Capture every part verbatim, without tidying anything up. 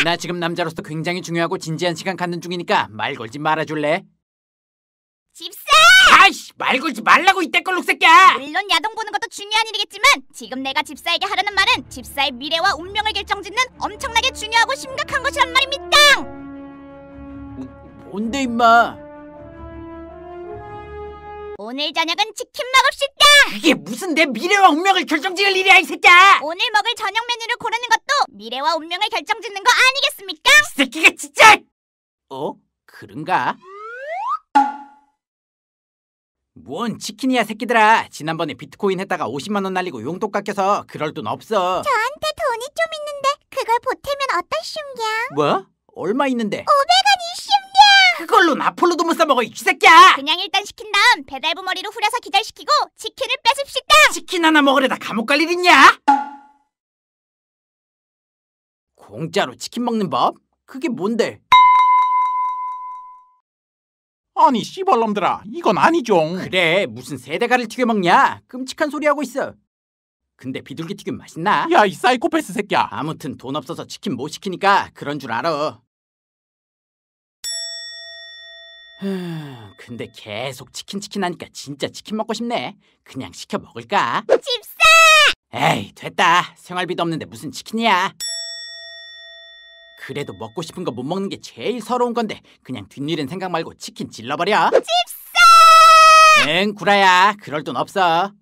나 지금 남자로서 굉장히 중요하고 진지한 시간 갖는 중이니까 말 걸지 말아줄래? 집사! 아이씨, 말 걸지 말라고 이 떼걸룩 새끼야! 물론 야동 보는 것도 중요한 일이겠지만 지금 내가 집사에게 하려는 말은 집사의 미래와 운명을 결정짓는 엄청나게 중요하고 심각한 것이란 말입니다. 뭔데 임마? 오늘 저녁은 치킨 먹읍시다. 그게 무슨 내 미래와 운명을 결정지을 일이야 이 새끼야! 오늘 먹을 저녁 메뉴를 고르는 것도 미래와 운명을 결정짓는 거 아니겠습니까? 이 새끼가 진짜! 어? 그런가? 뭔 치킨이야 새끼들아. 지난번에 비트코인 했다가 오십만 원 날리고 용돈 깎여서 그럴 돈 없어. 저한테 돈이 좀 있는데 그걸 보태면 어떠슌겨? 뭐? 얼마 있는데? 오백 원이슌겨. 그걸로 아폴로도 못 사먹어 이 새끼야! 그냥 일단 시킨 다음 배달부 머리로 후려서 기절시키고 치킨을 뺏읍시다. 치킨 하나 먹으려다 감옥 갈 일 있냐? 공짜로 치킨 먹는 법? 그게 뭔데? 아니 씨발놈들아, 이건 아니죠. 그래, 무슨 세대가를 튀겨 먹냐? 끔찍한 소리 하고 있어. 근데 비둘기 튀김 맛있나? 야, 이 사이코패스 새끼야. 아무튼 돈 없어서 치킨 못 시키니까 그런 줄 알아. 근데 계속 치킨 치킨 하니까 진짜 치킨 먹고 싶네. 그냥 시켜 먹을까? 집사! 에이, 됐다. 생활비도 없는데 무슨 치킨이야. 그래도 먹고 싶은 거 못 먹는 게 제일 서러운 건데 그냥 뒷일은 생각 말고 치킨 질러버려. 집사! 응, 구라야. 그럴 돈 없어.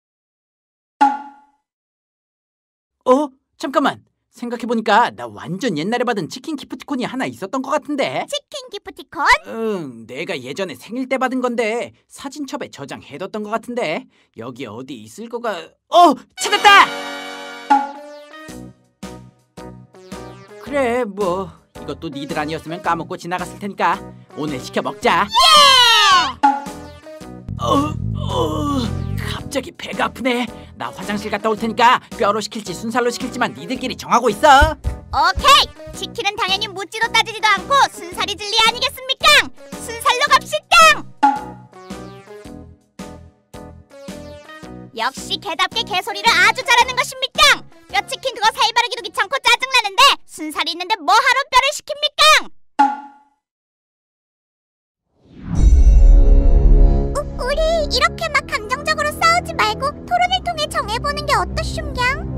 어? 잠깐만. 생각해보니까 나 완전 옛날에 받은 치킨 기프티콘이 하나 있었던 것 같은데. 치킨 기프티콘? 응, 내가 예전에 생일 때 받은 건데 사진첩에 저장해뒀던 것 같은데 여기 어디 있을 거가... 어! 찾았다! 그래, 뭐 이것도 니들 아니었으면 까먹고 지나갔을 테니까 오늘 시켜 먹자. 예! 어, 어, 갑자기 배가 아프네. 나 화장실 갔다 올 테니까 뼈로 시킬지 순살로 시킬지만 니들끼리 정하고 있어. 오케이! 치킨은 당연히 묻지도 따지지도 않고 순살이 진리 아니겠습니까? 순살로 갑시다! 역시 개답게 개소리를 아주 잘하는 것입니까? 뼈치킨 그거 살 바르기도 귀찮고 짜증나는데 순살이 있는데 뭐하러 뼈를 시킵니까? 우, 우리 이렇게 막 감정적으로 싸우지 말고 토론을 통해 정해보는 게 어떠슌경?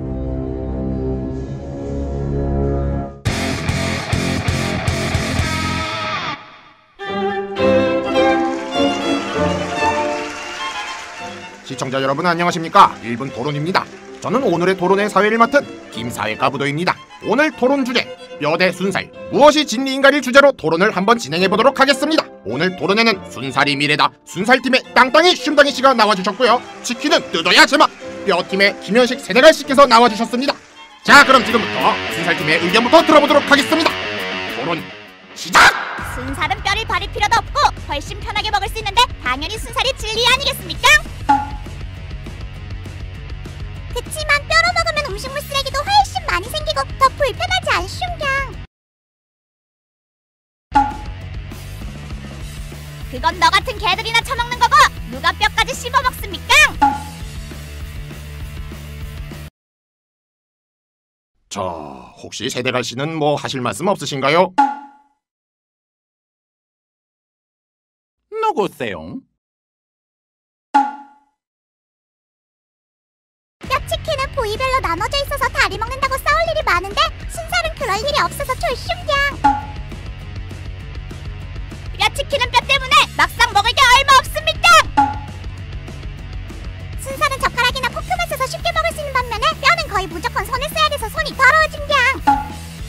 시청자 여러분 안녕하십니까? 일 분 토론입니다. 저는 오늘의 토론의 사회를 맡은 김사회과 부도입니다. 오늘 토론 주제 뼈대 순살 무엇이 진리인가를 주제로 토론을 한번 진행해보도록 하겠습니다. 오늘 토론에는 순살이 미래다 순살팀의 땅땅이 쉼땅이 씨가 나와주셨고요. 치킨은 뜯어야 제맛 뼈팀의 김현식 세대갈 씨께서 나와주셨습니다. 자, 그럼 지금부터 순살팀의 의견부터 들어보도록 하겠습니다. 토론 시작! 순살은 뼈를 버릴 필요도 없고 훨씬 편하게 먹을 수 있는데 당연히 순살이 진리 아니겠습니까? 그치만 뼈로 먹으면 음식물 쓰레기도 훨씬 많이 생기고 더 불편하지 않슌경? 그건 너 같은 개들이나 처먹는 거고 누가 뼈까지 씹어 먹습니까? 자, 혹시 세대갈 씨는 뭐 하실 말씀 없으신가요? 누구세요? 뼈치킨은 부위별로 나눠져 있어서 다리 먹는다고 싸울 일이 많은데 순살은 그럴 일이 없어서 좋슌경. 뼈치킨은 뼈 때문에 막상 먹을 게 얼마 없습니다. 순살은 젓가락이나 포크만 써서 쉽게 먹을 수 있는 반면에 뼈는 거의 무조건 손을 써야 돼서 손이 더러워진경.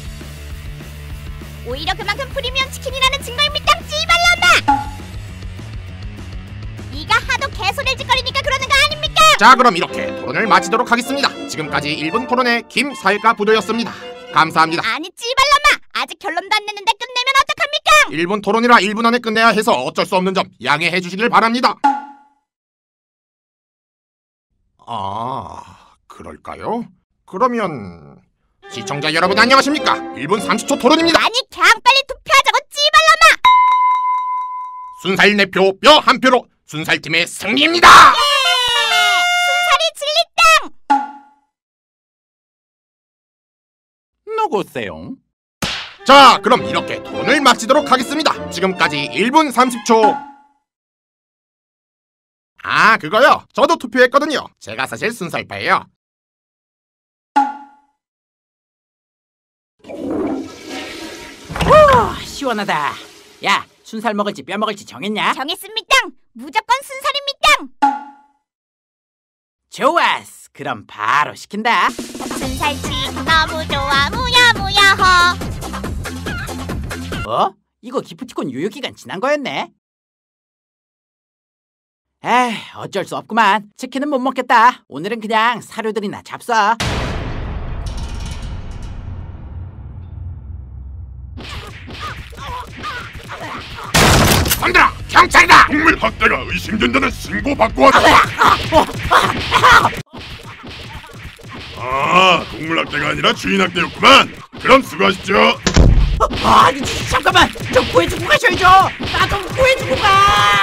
오히려 그만큼 프리미엄 치킨이라는 증거입니다. 찌발라마! 네가 하도 개소리를 짓거리니까 그러는 거 아닙니까? 자, 그럼 이렇게 토론을 마치도록 하겠습니다. 지금까지 일 분 토론의 김사회과 부도였습니다. 감사합니다. 아니 찌발라마! 아직 결론도 안 냈는데 끝내면 어떡합니까? 일 분 토론이라 일 분 안에 끝내야 해서 어쩔 수 없는 점 양해해 주시길 바랍니다. 아, 그럴까요? 그러면 시청자 여러분 안녕하십니까? 일 분 삼십 초 토론입니다. 아니 그냥 빨리 투표하자고 찌발라마! 순살 네 표, 뼈 한 표로 순살팀의 승리입니다. 예! 순살이 진리 땅! 누구세요? 자, 그럼 이렇게 토론을 마치도록 하겠습니다. 지금까지 일 분 삼십 초. 아, 그거요. 저도 투표했거든요. 제가 사실 순살파예요. 후, 시원하다. 야, 순살 먹을지 뼈 먹을지 정했냐? 정했습니다. 무조건 순살입니다. 좋았어. 그럼 바로 시킨다. 순살치 너무 좋아 무야무야허. 어? 이거 기프티콘 유효기간 지난 거였네? 에이, 어쩔 수 없구만. 치킨은 못 먹겠다. 오늘은 그냥 사료들이나 잡숴. 얘들아, 경찰이다! 동물 학대가 의심된다는 신고 받고 왔다. 아, 동물 학대가 아니라 주인 학대였구만. 그럼 수고하십시오. 아니, 잠깐만. 좀 구해주고 가셔야죠. 나 좀 구해주고 가.